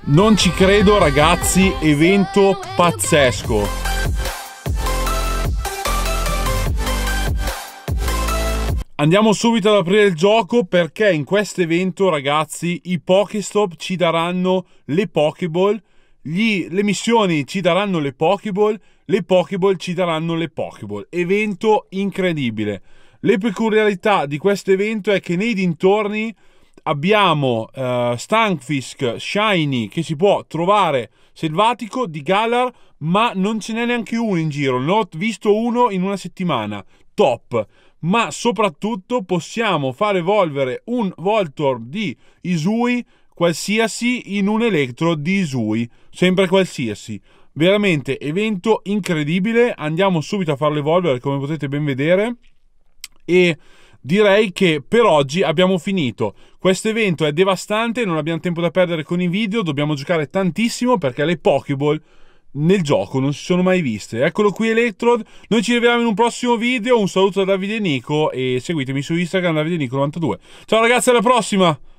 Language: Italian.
Non ci credo ragazzi, evento pazzesco. Andiamo subito ad aprire il gioco perché in questo evento ragazzi i Pokestop ci daranno le Pokéball, le missioni ci daranno le Pokéball ci daranno le Pokéball. Evento incredibile. Le peculiarità di questo evento è che nei dintorni abbiamo Stunfisk Shiny che si può trovare selvatico di Galar, ma non ce n'è neanche uno in giro. Ne ho visto uno in una settimana. Top. Ma soprattutto possiamo far evolvere un Voltorb di Hisui qualsiasi in un Electro di Hisui, sempre qualsiasi. Veramente evento incredibile. Andiamo subito a farlo evolvere, come potete ben vedere, e direi che per oggi abbiamo finito. Questo evento è devastante, non abbiamo tempo da perdere con i video, dobbiamo giocare tantissimo perché le Pokéball nel gioco non si sono mai viste. Eccolo qui Electrode, noi ci vediamo in un prossimo video. Un saluto da Davide e Nico e seguitemi su Instagram DavideNico92. Ciao ragazzi, alla prossima!